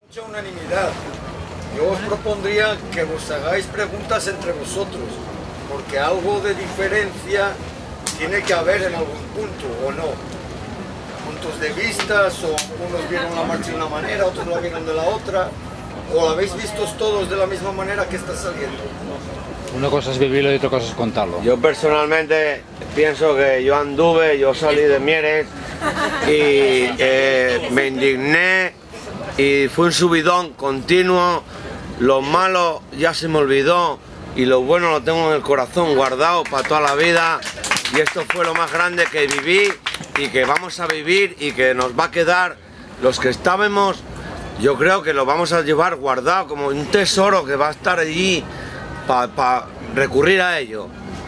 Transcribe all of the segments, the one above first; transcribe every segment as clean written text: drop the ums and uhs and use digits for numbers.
Mucha unanimidad. Yo os propondría que os hagáis preguntas entre vosotros, porque algo de diferencia tiene que haber en algún punto, ¿o no? Puntos de vista, o unos vieron la marcha de una manera, otros la vieron de la otra, o la habéis visto todos de la misma manera que está saliendo. Una cosa es vivirlo y otra cosa es contarlo. Yo personalmente pienso que yo salí de Mieres y me indigné y fue un subidón continuo. Lo malo ya se me olvidó y lo bueno lo tengo en el corazón guardado para toda la vida, y esto fue lo más grande que viví y que vamos a vivir y que nos va a quedar. Los que estábamos, yo creo que lo vamos a llevar guardado como un tesoro que va a estar allí para recurrir a ello.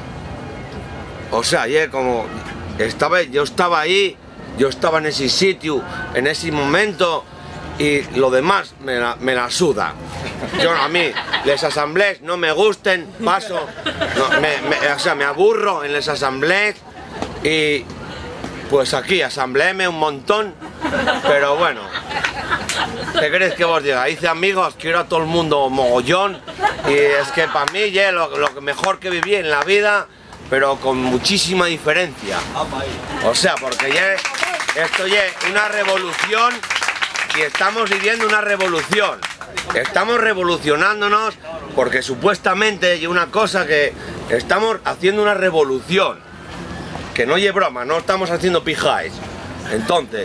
O sea, como yo estaba ahí, yo estaba en ese sitio, en ese momento, y lo demás me la suda. A mí, las asambleas no me gusten, paso, o sea, me aburro en las asambleas y pues aquí asambleéme un montón, pero bueno, ¿qué queréis que os diga? Hice amigos, quiero a todo el mundo mogollón, y es que para mí ya lo mejor que viví en la vida, pero con muchísima diferencia. O sea, porque ya esto ya es una revolución y estamos viviendo una revolución. Estamos revolucionándonos porque supuestamente hay una cosa que estamos haciendo una revolución. Que no es broma, no estamos haciendo pijáis. Entonces,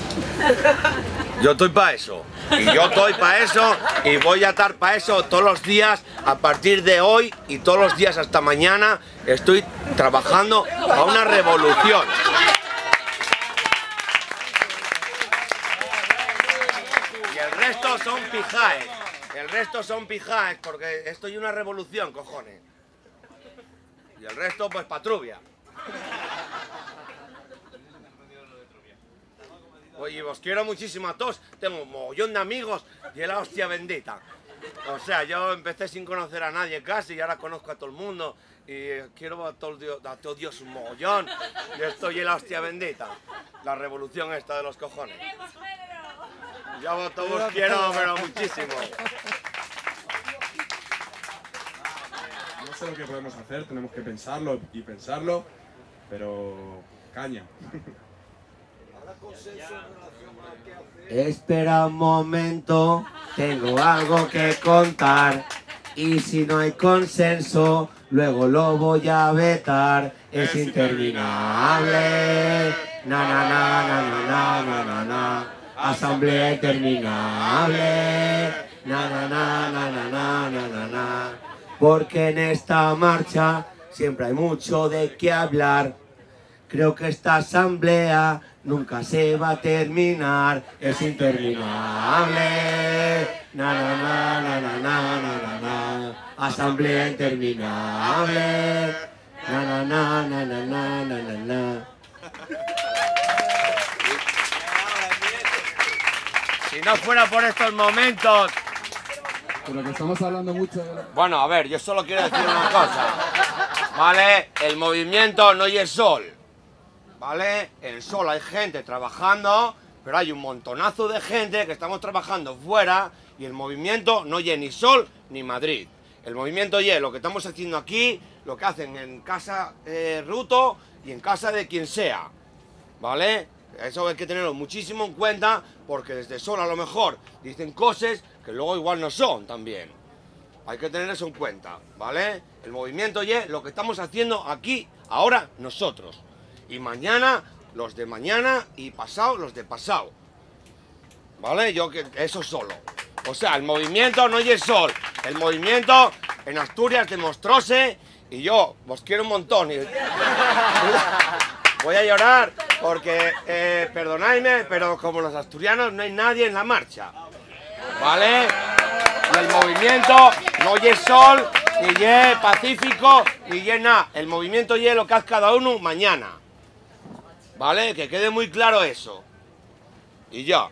yo estoy para eso. Y yo estoy para eso y voy a estar para eso todos los días a partir de hoy y todos los días hasta mañana. Estoy trabajando a una revolución. Y el resto son pijáis. El resto son pijáis porque estoy en una revolución, cojones. Y el resto pues patrubia. Oye, os quiero muchísimo a todos, tengo un mogollón de amigos y la hostia bendita. O sea, yo empecé sin conocer a nadie casi y ahora conozco a todo el mundo y quiero a todo Dios un mogollón y estoy en la hostia bendita. La revolución esta de los cojones. Yo a todos os quiero, pero muchísimo. No sé lo que podemos hacer, tenemos que pensarlo y pensarlo, pero caña. Espera un momento, tengo algo que contar, y si no hay consenso, luego lo voy a vetar. Es interminable, na na na na na na na na na. Asamblea interminable, na na na na na na na na na. Porque en esta marcha siempre hay mucho de qué hablar. Creo que esta asamblea nunca se va a terminar, es interminable, na na na na na na na na, asamblea interminable, na na na na na na na na. Si no fuera por estos momentos... Pero que estamos hablando mucho de... Bueno, a ver, yo solo quiero decir una cosa, ¿vale? El movimiento no es sol. ¿Vale? En el sol hay gente trabajando, pero hay un montonazo de gente que estamos trabajando fuera y el movimiento no es ni Sol ni Madrid. El movimiento es lo que estamos haciendo aquí, lo que hacen en casa Ruto y en casa de quien sea. ¿Vale? Eso hay que tenerlo muchísimo en cuenta porque desde Sol a lo mejor dicen cosas que luego igual no son también. Hay que tener eso en cuenta, ¿vale? El movimiento es lo que estamos haciendo aquí, ahora, nosotros. Y mañana, los de mañana y pasado, los de pasado. ¿Vale? Eso solo. O sea, el movimiento no es sol. El movimiento en Asturias demostróse y yo os quiero un montón. Voy a llorar porque, perdonadme, pero como los asturianos no hay nadie en la marcha. ¿Vale? Y el movimiento no es sol, ni es pacífico, ni es nada. El movimiento es lo que hace cada uno mañana. ¿Vale? Que quede muy claro eso. Y ya.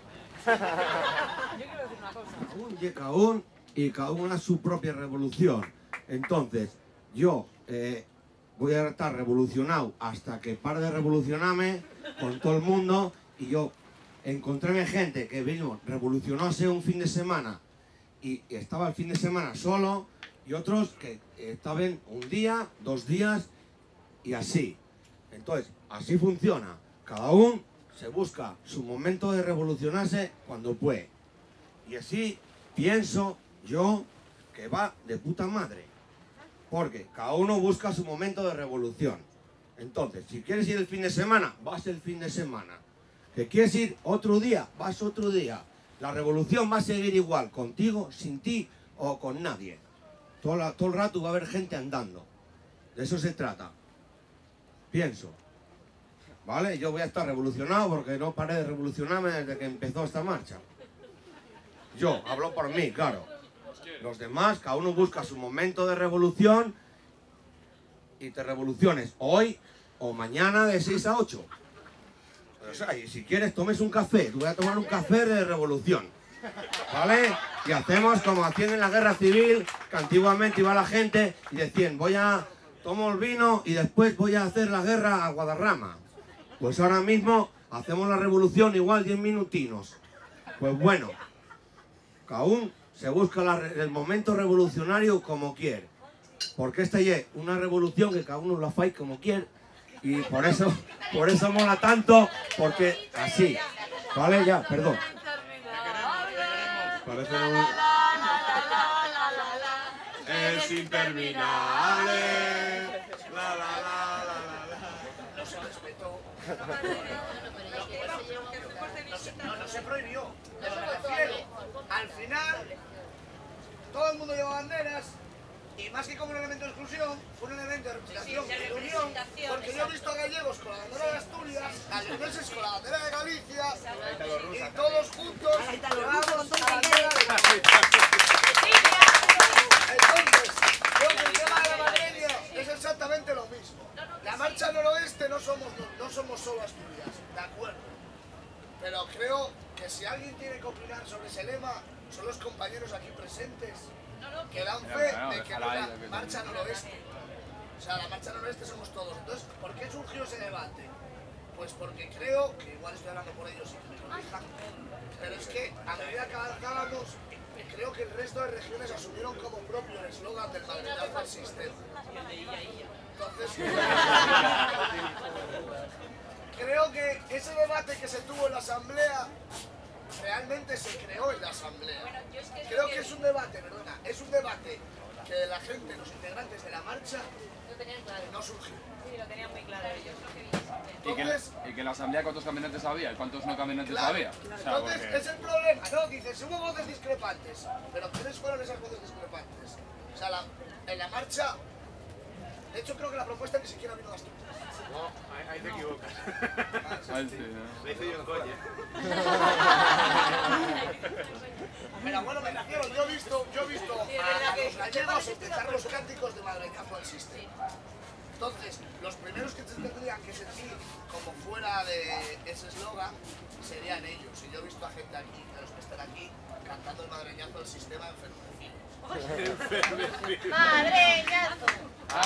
Y cada uno a su propia revolución. Entonces, yo voy a estar revolucionado hasta que pare de revolucionarme con todo el mundo y yo encontré gente que vino, revolucionóse un fin de semana y estaba el fin de semana solo, y otros que estaban un día, 2 días y así. Entonces, así funciona. Cada uno se busca su momento de revolucionarse cuando puede. Y así pienso yo que va de puta madre. Porque cada uno busca su momento de revolución. Entonces, si quieres ir el fin de semana, vas el fin de semana. Que quieres ir otro día, vas otro día. La revolución va a seguir igual, contigo, sin ti o con nadie. Todo el rato va a haber gente andando. De eso se trata. Pienso. ¿Vale? Yo voy a estar revolucionado porque no paré de revolucionarme desde que empezó esta marcha. Yo, hablo por mí, claro. Los demás, cada uno busca su momento de revolución y te revoluciones hoy o mañana de 6 a 8. O sea, y si quieres tomes un café, tú voy a tomar un café de revolución. ¿Vale? Y hacemos como hacían en la guerra civil, que antiguamente iba la gente y decían, tomo el vino y después voy a hacer la guerra a Guadarrama. Pues ahora mismo hacemos la revolución igual 10 minutinos. Pues bueno, cada uno se busca el momento revolucionario como quiere. Porque esta es una revolución que cada uno lo hace como quiere. Y por eso mola tanto, porque así. ¿Vale? Ya, perdón. Parece muy... Es interminable. La, la, la, la, la. No se respetó. No se prohibió. Eso me refiero. Al final, todo el mundo lleva banderas. Y más que como un elemento de exclusión, fue un elemento de representación y de unión, porque yo he visto a gallegos con la bandera de Asturias, a leoneses con la bandera de Galicia, y todos juntos llevamos la bandera de Galicia. Entonces, creo que el tema de la madreña es exactamente lo mismo. La marcha noroeste no somos solo Asturias, de acuerdo. Pero creo que si alguien tiene que opinar sobre ese lema, son los compañeros aquí presentes, que dan fe de que no la marcha noroeste. O sea, la marcha noroeste somos todos. Entonces, ¿por qué surgió ese debate? Pues porque creo, que igual estoy hablando por ellos y que me corrijan, pero es que a medida que avanzábamos, creo que el resto de regiones asumieron como propio el eslogan del madrileño al sistema. Entonces, creo que ese debate que se tuvo en la asamblea realmente se creó en la asamblea. Creo que es un debate, perdona, es un debate que la gente, los integrantes de la marcha, no surgió. Sí, lo tenían muy claro ellos. Entonces, y que en la asamblea cuántos caminantes había y cuántos no caminantes claro, había. O sea, entonces porque... es el problema, ¿no? Dices, hubo voces discrepantes, pero ¿quiénes fueron esas voces discrepantes? O sea, en la marcha, de hecho creo que la propuesta ni siquiera vino de Asturias. No, ahí te equivocas. Ahí sí, ¿no? Le hice yo en coche. Pero bueno, me refiero, yo he visto a los gallegos empezar los cánticos de madreñazo al sistema. Entonces, los primeros que se tendrían que sentir como fuera de ese eslogan serían ellos. Y yo he visto a gente aquí, de los que están aquí, cantando el madreñazo al sistema enfermecidos. ¡Madreñazo!